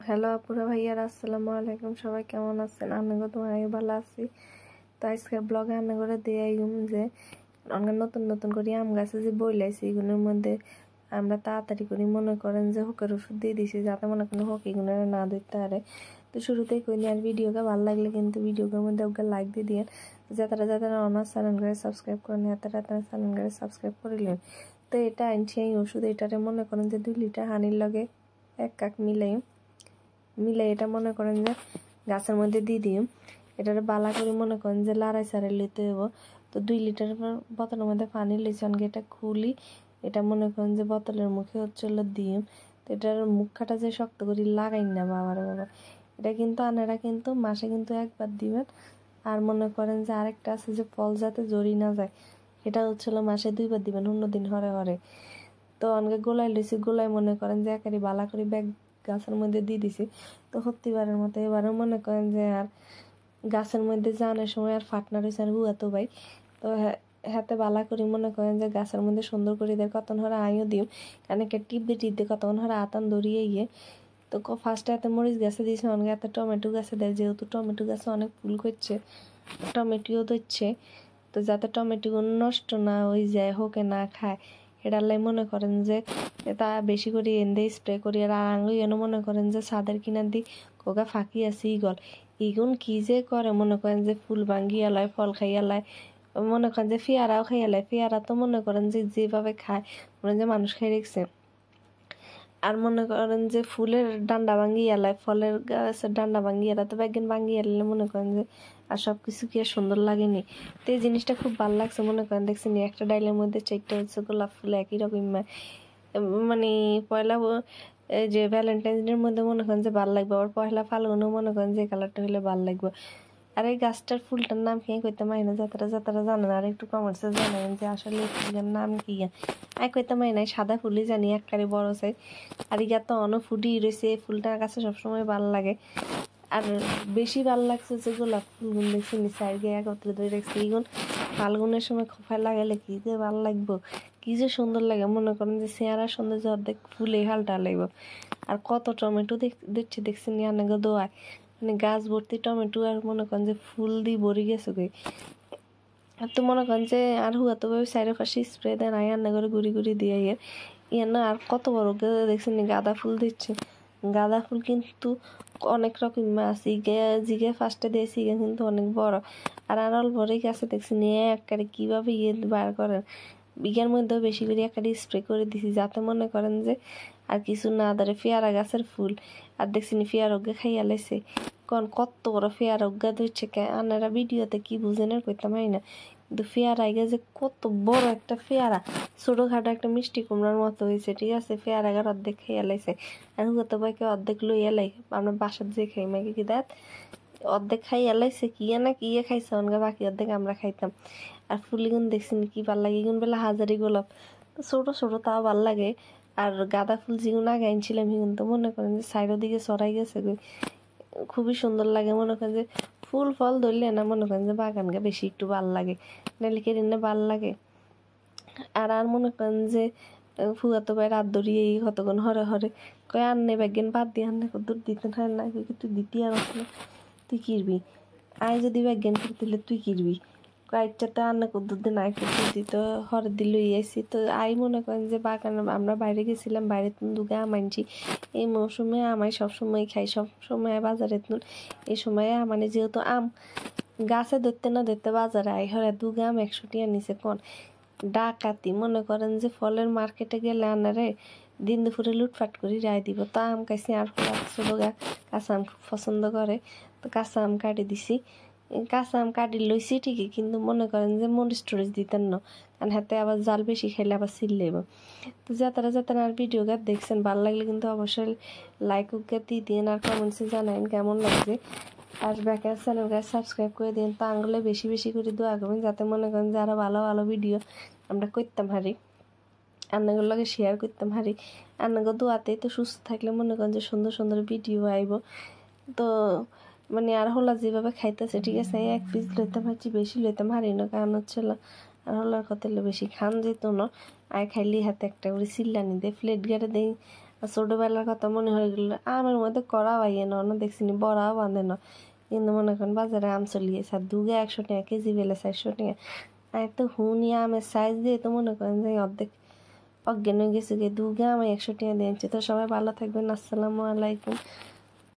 Hello আপুরা ভাইয়ারা, আসসালামু আলাইকুম। সবাই কেমন আছেন? আমি আমি ভালো আছি। তো আজকে ব্লগে রান্না করে দিয়ে যে অনেক নতুন নতুন করে আম গাছে যে বইলাইছি, এগুলোর মধ্যে আমরা তাড়াতাড়ি করে মনে করেন যে হোকের ওষুধ দিয়ে দিছি, যাতে মনে করেন হোক এগুলো না ধরতে পারে। তো শুরুতেই করি আর ভিডিওকে ভালো লাগলে কিন্তু ভিডিওর মধ্যে ওকে লাইক দিয়ে দিন। যারা আমার চ্যানেল করে সাবস্ক্রাইব করেন তারা চ্যানেল করে সাবস্ক্রাইব করিলেন। তো এটা আনছি এই ওষুধ, এটারে মনে করেন যে 2 লিটার হানির লগে 1 কাপ মিলে এটা মনে করেন যে গাছের মধ্যে দিয়ে দিই। এটারে বালা করে মনে করেন যে লাড়াই সারাই লইতে হবো। তো 2 লিটার বোতলের মধ্যে পানি লইছি, অনেকে এটা খুলি, এটা মনে করেন যে বোতলের মুখে দিই। তো এটার মুখটা যে শক্ত করে লাগাই না বাবা। এটা কিন্তু আনারা কিন্তু মাসে কিন্তু একবার দিবেন। আর মনে করেন যে আরেকটা আছে যে ফল যাতে জড়ি না যায়, এটা হচ্ছিল মাসে 2বার দিবেন, অন্যদিন হরে। তো অনেকে গোলাই লইছি, গোলাই মনে করেন যে একারি বালা করে ব্যাগ গাছের মধ্যে দিয়ে দিছি। তো সত্যিবারের মতো এবারও মনে করেন যে আর গাছের মধ্যে জানের সময় আর ফাটনা রয়েছে আর হুয়াতো ভাই। তো হাতে বালা করি মনে করেন যে গাছের মধ্যে সুন্দর করে দেয়, কতক্ষণ হরে আইও দিও, কারণ টিপ দিয়ে কতক্ষণ হরে আতান ধরিয়ে গিয়ে। তো ফার্স্টে এত মরিচ গাছে দিয়েছে, অনেকে এত টমেটো গাছে দেয়, যেহেতু টমেটো গাছে অনেক ফুল করছে, টমেটোও দিচ্ছে। তো যাতে টমেটো নষ্ট না হয়ে যায়, হোকে না খায়, এটালাই মনে করেন যে তা বেশি করে এনে স্প্রে করি। আর আঙুল এনে মনে করেন যে ছাদের কিনার দি কোকা ফাঁকি আছে ইগুন কি যে করে মনে করেন যে ফুল ভাঙ্গিয়া লয়, ফল খাইয়া লয়, মনে করেন যে ফিয়ারাও খাইয়া লয়। ফিয়ারা তো মনে করেন যে যেভাবে খায় মনে যে মানুষ খাই রেখছে। আর মনে করেন যে ফুলের ডান্ডা ভাঙ্গিয়া লয়, ফলের গাছের ডান্ডা ভাঙ্গিয়া তো একদিন ভাঙ্গিয়া এলে মনে করেন যে আর সবকিছু কি আর সুন্দর লাগেনি। তো এই জিনিসটা খুব ভালো লাগছে। মনে করেন দেখছেন একটা ডাইলের মধ্যে 4টা হচ্ছে গোলাপ ফুল একই রকম, মানে পয়লা যে ভ্যালেন্টাইন্স ডের মধ্যে মনে করেন যে ভালো লাগবে, আবার পয়লা ফাল্গুনও মনে করেন যে কালারটা হলে ভালো লাগবে। আর এই গাছটার ফুলটার নাম কি কইতে মাই না, যাতারা জানেন আর একটু কমেন্টসে জানাবেন যে আসলে এই ফুলের নাম কি। আই কইতে মাই নাই, সাদা ফুলই জানি একবারে বড় চাই। আর ইয়া তো অন ফুটি রয়েছে, এই ফুলটার কাছে সবসময় ভালো লাগে। আর বেশি ভালো লাগছে যে গোলাপ ফুলগুন দেখছি নিচে আর গিয়ে একত্রে ধরে দেখছি, এগুন ফাল্গুনের সময় খোফায় লাগাইলে কি যে ভালো লাগবো, কি যে সুন্দর লাগে। মনে করেন যে চেহারা সৌন্দর্য অর্ধেক ফুলে হালটা লাগবে। আর কত টমেটো দেখছি নিয়ে দোয়ায়, মানে গাছ ভর্তি টমেটো, আর মনে করেন যে ফুল দিয়ে ভরে গেছে গে। তো মনে করেন যে আর হুয়া তো চারিপাশে স্প্রে দেন আই রান্না করে ঘুরি দিয়ে ইয়ে না। আর কত বড় দেখছেন গাঁদা ফুল দিচ্ছে। গাঁদা ফুল কিন্তু অনেক রকম আছে, জিগে ফার্স্টে দিয়েছি কিন্তু অনেক বড়। আর অল্প গাছে দেখছি নিয়ে একবারে কিভাবে বার করেন, বিঘার মধ্যেও বেশি করে একটা স্প্রে করে দিছি, যাতে মনে করেন যে আর কিছু না ধরে। পেয়ারা গাছের ফুল আর দেখছি পেয়ারা অজ্ঞা খাইয়া লাইছে, কত বড় পেয়ারা অজ্ঞা ধরছে। আনারা ভিডিওতে কি বুঝেন কইতাম হয় না, কিন্তু পেয়ারা আগে যে কত বড় একটা পেয়ারা, ছোটখাটো একটা মিষ্টি কুমড়ার মতো হয়েছে, ঠিক আছে। পেয়ারা গাছ অর্ধেক খাইয়া লাইছে, আর হুতো বাইকে অর্ধেক লইয়া লাই, আমরা বাসার যে খাই মাকে কি দেখ অর্ধেক খাইয়া লাইছে, কি খাইছে অনগা, বাকি অর্ধেক আমরা খাইতাম। আর ফুলিগুন দেখছি কি ভাল লাগে, এগুন বেলা হাজারি গোলাপ ছোট তাও ভাল লাগে। আর গাঁদা ফুল যেগুন আগে আনছিলাম সেগুন তো মনে করেন যে সাইডের দিকে সরাই গেছে, খুবই সুন্দর লাগে। মনে করেন যে ফুল ফল ধরলে না মনে করেন যে বাগানকে বেশি একটু ভাল লাগে, নাহলে কেরিনে ভাল লাগে। আর মনে করেন যে ফুয়াতো ভাই রাত ধরিয়ে কতক্ষণ হরে কয় আননে ব্যাগেন বাদ দিয়ে আননে কত দিতে হয় না, তুই দিতি আর তুই কিরবি, আয় যদি ব্যাগেন করতে তুই কিরবি, কয়েকটাতে আন্না কদ্দুর দিন আয় করতে দিত হরে দিল আইসি। তো আই মনে করেন যে বাগান আমরা বাইরে গেছিলাম, বাইরে দুগে আম আনছি। এই মৌসুমে আমায় সবসময় খাই, সবসময় বাজারে এই সময় মানে যেহেতু আম গাছে ধরতে না ধরতে বাজারে আই হরে দুগে আম 100 টাকা নিচে কোন ডাকাতি। মনে করেন যে ফলের মার্কেটে গেলে আনারে দিন দুপুরে লুটফাট করে রায় দিব। তা আম খাইছি, আর ছোটো কাঁচা আম খুব পছন্দ করে, তো কাঁচা আম কাটি দিছি। কাঁচা আম কাটি লইছি ঠিকই, কিন্তু মনে করেন যে মরিচ টরিচ দিতেন না, কারণ হাতে আবার জাল বেশি খাইলে আবার ছিললেব। তো যাতারা আর ভিডিও গাছ দেখছেন ভালো লাগলে কিন্তু অবশ্যই লাইক দিয়ে দিন, আর কমেন্টসে জানাইন কেমন লাগছে। আর ব্যাকের চ্যানেলকে সাবস্ক্রাইব করে দিন, তো আঙুলে বেশি করে দোয়া করবেন, যাতে মনে করেন যে আরও ভালো ভিডিও আমরা করতাম হারি, রান্নাগুলোকে শেয়ার করতাম হারি। রান্নাগুলো দোয়াতেই তো সুস্থ থাকলে মনে করেন যে সুন্দর ভিডিও আইব। তো মানে আর হলা যেভাবে খাইতেছে, ঠিক আছে, 1 পিস লইতাম হারছি, বেশি লইতাম হারি না, কারণ হচ্ছিল আর হলার কথা বেশি খান যেত না। আয় খাইলি হাতে একটা করে চিল্লানি দেয়, প্লেট গাড়ে দেই আর ছোটোবেলার কথা মনে হয়ে গেল আমের মধ্যে কড়া বাইয়ে না দেখছি নি বড়াও বাঁধে না, কিন্তু মনে করেন বাজারে আম চলিয়েছে আর দুগে 100 টাকা কেজি পেলে 400 টাকা। আর তো হুনি আমের সাইজ দিয়ে তো মনে করেন যে অর্ধেক অজ্ঞান হয়ে গেছে গিয়ে দুগে আমি 100 টাকা দিয়ে আনছি। তো সবাই ভালো থাকবেন, আসসালামু আলাইকুম।